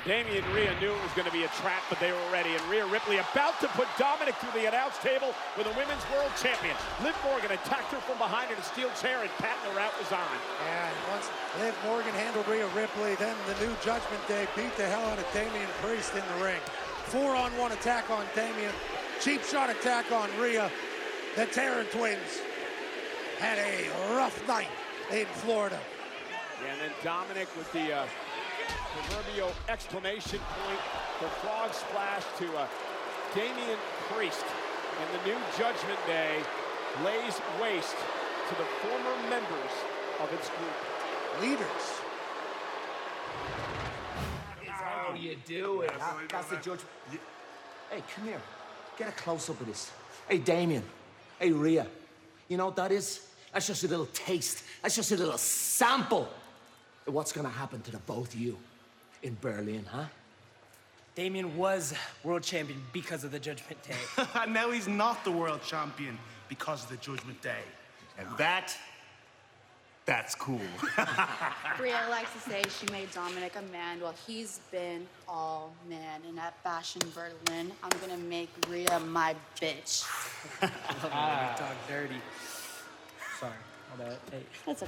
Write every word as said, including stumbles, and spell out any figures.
Damian Rhea knew it was going to be a trap, but they were ready. And Rhea Ripley about to put Dominic through the announce table with a women's world champion. Liv Morgan attacked her from behind in a steel chair, and Pat and the route was on. And once Liv Morgan handled Rhea Ripley, then the new Judgment Day beat the hell out of Damian Priest in the ring. Four-on-one attack on Damian. Cheap shot attack on Rhea. The Terran twins had a rough night in Florida. Yeah, and then Dominic with the uh, proverbial exclamation point, the frog splash to uh, Damian Priest. And the new Judgment Day lays waste to the former members of its group. Leaders. How you doing? Huh? That's the judge. Hey, come here. Get a close-up of this. Hey, Damian. Hey, Rhea. You know what that is? That's just a little taste. That's just a little sample of what's gonna happen to the both of you in Berlin, huh? Damian was world champion because of the Judgment Day. Now he's not the world champion because of the Judgment Day. And that, that's cool. Rhea likes to say she made Dominic a man. Well, he's been all man. And at Bash in Berlin, I'm gonna make Rhea my bitch. I love it when you talk dirty. Sorry, my bad. Hey. That's a